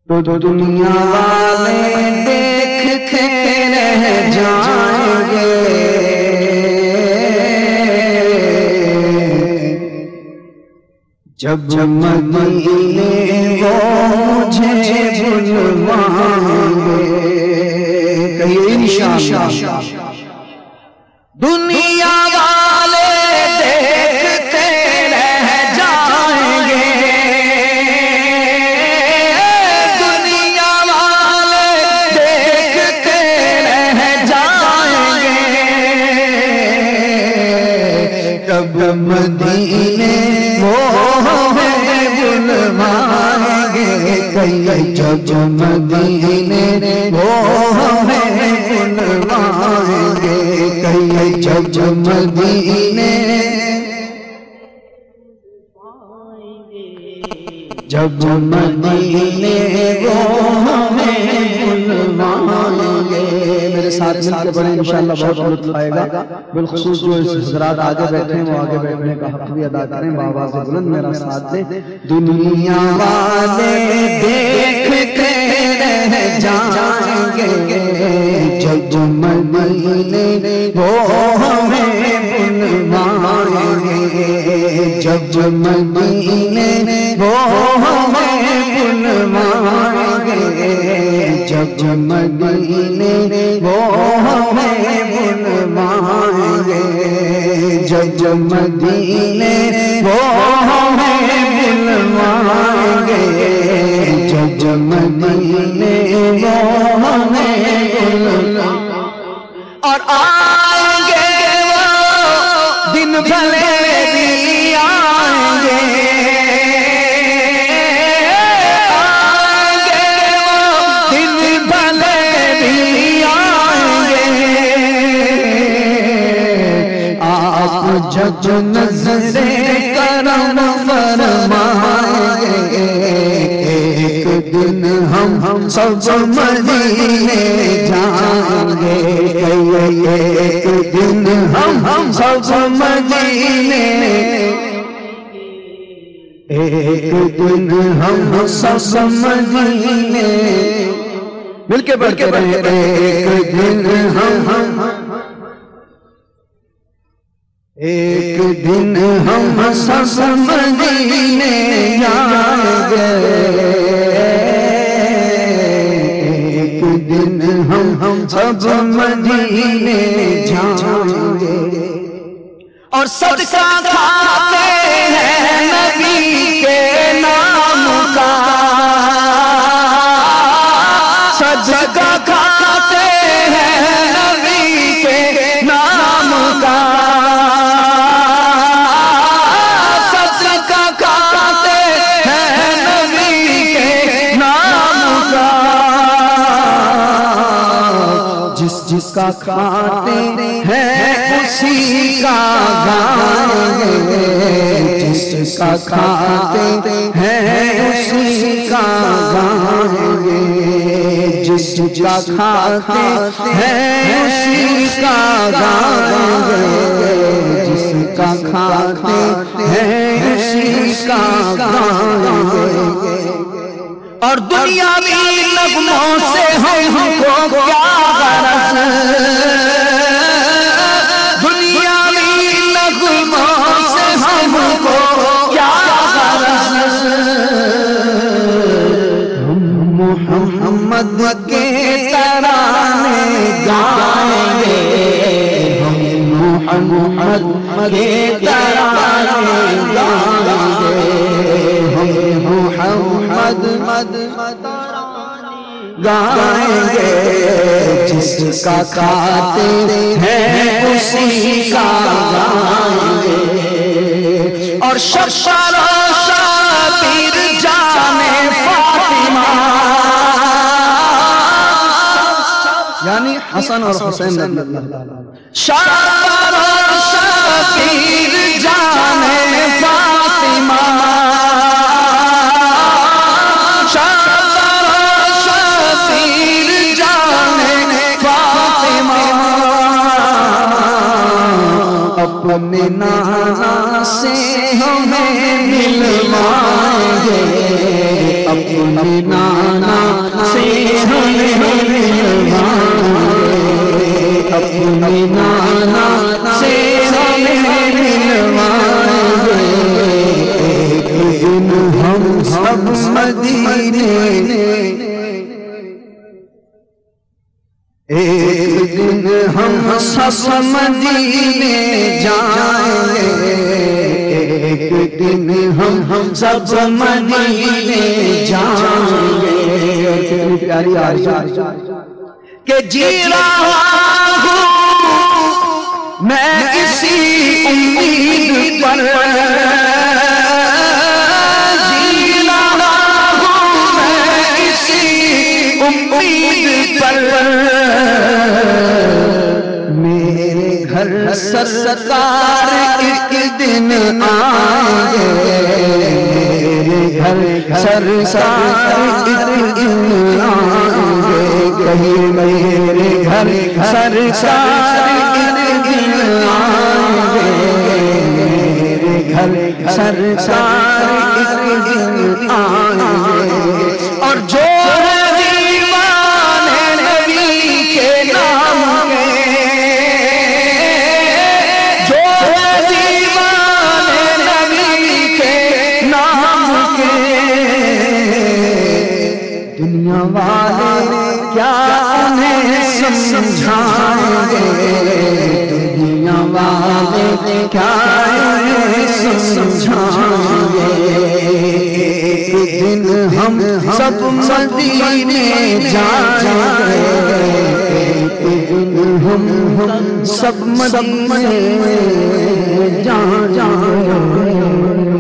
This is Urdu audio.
تو دنیا والے دیکھتے رہ جائیں گے، جب مدینے وہ مجھے بلوائیں گے۔ کہیے انشاءاللہ۔ دنیا والے دیکھتے رہ جائیں گے، دنیا والے دیکھتے رہ جائیں گے، کب مدینے وہ ہمیں بلوائیں گے، جب مدینے وہ ہمیں بلوائیں گے، جب مدینے جب مدینے وہ ہمیں بلوائیں گے۔ میرے ساتھ مل کے پڑھیں انشاءاللہ بہت لطف آئے گا، بالخصوص جو حضرات آگے بیٹھے ہیں وہ آگے بیٹھنے کا حق بھی ادا کریں، بآواز بلند میرا ساتھ دیں۔ دنیا والے دیکھتے رہ جائیں گے، جب مدینے وہ ہمیں بلوائیں گے، جب مدینے وہ ہمیں بلوائیں گے، جب مدینے وہ ہمیں بلوائیں گے، جب مدینے وہ ہمیں بلوائیں گے، جب مدینے وہ ہمیں بلوائیں گے، اور آئیں گے وہ دن بھلے بھی آئیں گے، آئیں گے وہ دن بھلے بھی آئیں گے، آپ جب نظر کرم فرمائیں گے، ایک دن ہم سب مدینے جائیں گے، ایک دن ہم سب مدینے، ایک دن ہم سب مدینے، مل کے بڑھ کے رہے، ایک دن ایک دن ہم سب مدینے جائیں گے، ایک دن ہم سب مدینے جائیں گے، اور صدقہ کھاتے ہیں نبی کے نام کا، صدقہ کھاتے ہیں نبی کے نام کا، صدقہ کھاتے ہیں نبی کے نام کا، جس کا کھاتے ہیں اسی کا گائیں گے، جس کا کھاتے ہیں اسی کا گائیں گے، جس کا کھاتے ہیں اسی کا گائیں گے، جس کا کھاتے ہیں اسی کا گائیں گے، اور دنیاوی نغموں سے ہم کو کیا غرض، دنیاوی نغموں سے ہم کو کیا غرض، ہم محمد کے ترانے گائیں گے، ہم محمد کے ترانے گائیں گے، ہم محمد گائیں گے، جس کا کھاتے ہیں اسی کا گائیں گے، اور شبشر و شبیر جان فاطمہ، یعنی حسن اور حسین رضی اللہ عنہ، شبشر و شبیر جان فاطمہ، اپنے نانا سے ہمیں ملوائیں گے، اپنے نانا سب مدینے ایک دن ہم سب مدینے جائیں گے ایک دن ہم سب مدینے جائیں گے کتنی پیاری آرزو کہ جی رہا ہوں میں اسی امید پر جی رہا ہوں میں اسی امید پر میرے گھر سرکار ایک دن آئیں گے میرے گھر سرکار ایک دن آئیں گے کہیں میرے گھر سرکار ایک دن آئیں گے میرے گھر سرکار ایک دن آئیں گے اور جو دنیا والے کیا انہیں سمجھائیں گے دنیا والے کیا انہیں سمجھائیں گے ایک دن ہم سب مدینے جائیں گے ایک دن ہم سب مدینے جائیں گے